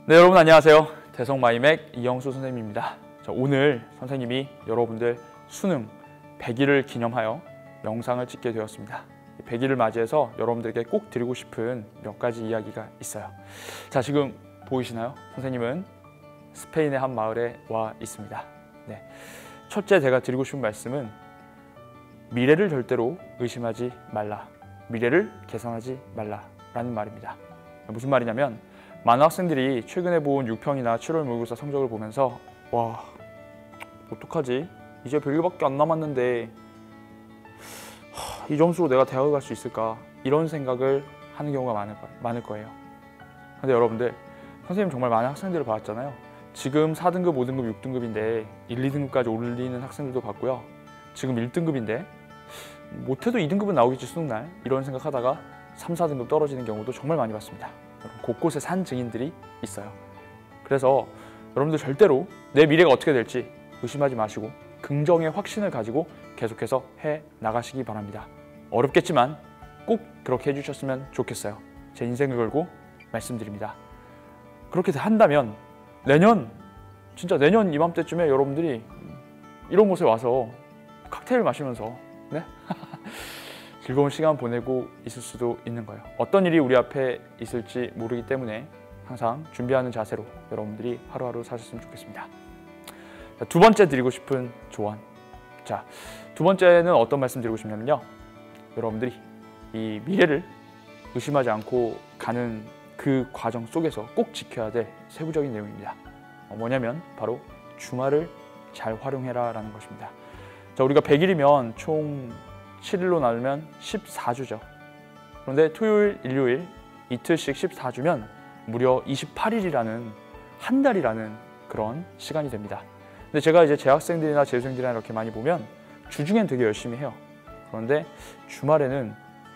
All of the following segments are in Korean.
네, 여러분 안녕하세요. 대성마이맥 이영수 선생님입니다. 자, 오늘 선생님이 여러분들 수능 100일을 기념하여 영상을 찍게 되었습니다. 100일을 맞이해서 여러분들에게 꼭 드리고 싶은 몇 가지 이야기가 있어요. 자, 지금 보이시나요? 선생님은 스페인의 한 마을에 와 있습니다. 네. 첫째 제가 드리고 싶은 말씀은 미래를 절대로 의심하지 말라. 미래를 계산하지 말라라는 말입니다. 무슨 말이냐면 많은 학생들이 최근에 본 6평이나 7월 모의고사 성적을 보면서 와, 어떡하지? 이제 100일밖에 안 남았는데 이 점수로 내가 대학을 갈 수 있을까? 이런 생각을 하는 경우가 많을 거예요. 근데 여러분들, 선생님 정말 많은 학생들을 봤잖아요. 지금 4등급, 5등급, 6등급인데 1, 2등급까지 올리는 학생들도 봤고요. 지금 1등급인데 못해도 2등급은 나오겠지 수능날, 이런 생각하다가 3, 4등급 떨어지는 경우도 정말 많이 봤습니다. 곳곳에 산 증인들이 있어요. 그래서 여러분들 절대로 내 미래가 어떻게 될지 의심하지 마시고 긍정의 확신을 가지고 계속해서 해 나가시기 바랍니다. 어렵겠지만 꼭 그렇게 해주셨으면 좋겠어요. 제 인생을 걸고 말씀드립니다. 그렇게 한다면 진짜 내년 이맘때쯤에 여러분들이 이런 곳에 와서 칵테일 마시면서 네? 즐거운 시간 보내고 있을 수도 있는 거예요. 어떤 일이 우리 앞에 있을지 모르기 때문에 항상 준비하는 자세로 여러분들이 하루하루 사셨으면 좋겠습니다. 자, 두 번째 드리고 싶은 조언. 자, 두 번째는 어떤 말씀 드리고 싶냐면요. 여러분들이 이 미래를 의심하지 않고 가는 그 과정 속에서 꼭 지켜야 될 세부적인 내용입니다. 뭐냐면 바로 주말을 잘 활용해라 라는 것입니다. 자, 우리가 100일이면 총 7일로 나누면 14주죠. 그런데 토요일, 일요일 이틀씩 14주면 무려 28일이라는 한 달이라는 그런 시간이 됩니다. 근데 제가 이제 재학생들이나 재수생들이나 이렇게 많이 보면 주중엔 되게 열심히 해요. 그런데 주말에는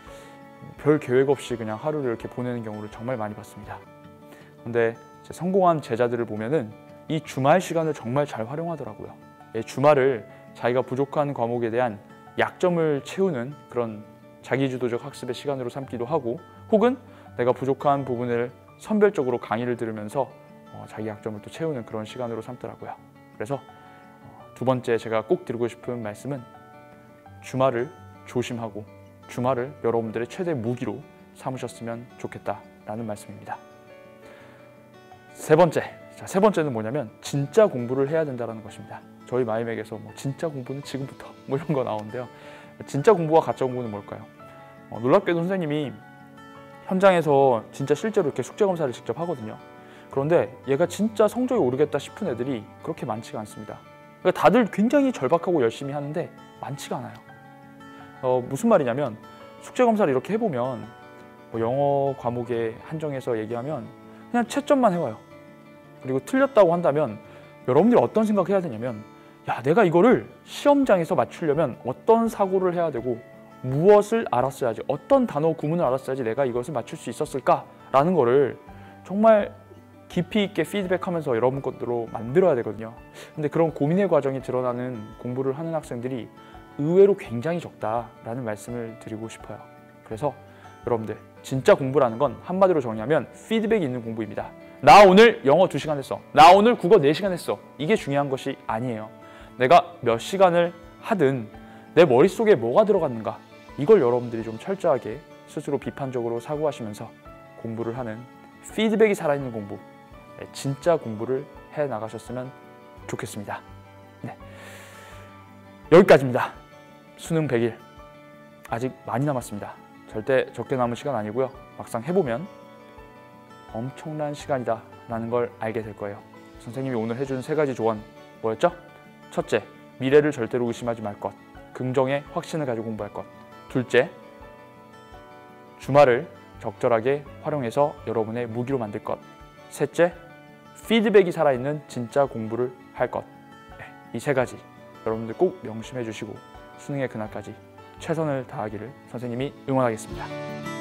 별 계획 없이 그냥 하루를 이렇게 보내는 경우를 정말 많이 봤습니다. 그런데 성공한 제자들을 보면은 이 주말 시간을 정말 잘 활용하더라고요. 주말을 자기가 부족한 과목에 대한 약점을 채우는 그런 자기주도적 학습의 시간으로 삼기도 하고, 혹은 내가 부족한 부분을 선별적으로 강의를 들으면서 자기 약점을 또 채우는 그런 시간으로 삼더라고요. 그래서 두 번째 제가 꼭 드리고 싶은 말씀은 주말을 조심하고 주말을 여러분들의 최대 무기로 삼으셨으면 좋겠다라는 말씀입니다. 세 번째는 뭐냐면 진짜 공부를 해야 된다는 것입니다. 저희 마이맥에서 진짜 공부는 지금부터 이런 거 나오는데요. 진짜 공부와 가짜 공부는 뭘까요? 놀랍게도 선생님이 현장에서 진짜 실제로 이렇게 숙제 검사를 직접 하거든요. 그런데 얘가 진짜 성적이 오르겠다 싶은 애들이 그렇게 많지가 않습니다. 그러니까 다들 굉장히 절박하고 열심히 하는데 많지가 않아요. 무슨 말이냐면 숙제 검사를 이렇게 해보면 영어 과목에 한정해서 얘기하면 그냥 채점만 해와요. 그리고 틀렸다고 한다면 여러분들이 어떤 생각해야 되냐면, 야, 내가 이거를 시험장에서 맞추려면 어떤 사고를 해야 되고 무엇을 알았어야지, 어떤 단어 구문을 알았어야지 내가 이것을 맞출 수 있었을까라는 거를 정말 깊이 있게 피드백하면서 여러분 것으로 만들어야 되거든요. 근데 그런 고민의 과정이 드러나는 공부를 하는 학생들이 의외로 굉장히 적다라는 말씀을 드리고 싶어요. 그래서 여러분들, 진짜 공부라는 건 한마디로 정의하면 피드백이 있는 공부입니다. 나 오늘 영어 2시간 했어. 나 오늘 국어 4시간 했어. 이게 중요한 것이 아니에요. 내가 몇 시간을 하든 내 머릿속에 뭐가 들어갔는가, 이걸 여러분들이 좀 철저하게 스스로 비판적으로 사고하시면서 공부를 하는 피드백이 살아있는 공부, 진짜 공부를 해 나가셨으면 좋겠습니다. 네. 여기까지입니다. 수능 100일 아직 많이 남았습니다. 절대 적게 남은 시간 아니고요. 막상 해보면 엄청난 시간이다 라는 걸 알게 될 거예요. 선생님이 오늘 해준 3가지 조언 뭐였죠? 첫째, 미래를 절대로 의심하지 말 것. 긍정의 확신을 가지고 공부할 것. 둘째, 주말을 적절하게 활용해서 여러분의 무기로 만들 것. 셋째, 피드백이 살아있는 진짜 공부를 할 것. 이 3가지 여러분들 꼭 명심해 주시고 수능의 그날까지 최선을 다하기를 선생님이 응원하겠습니다.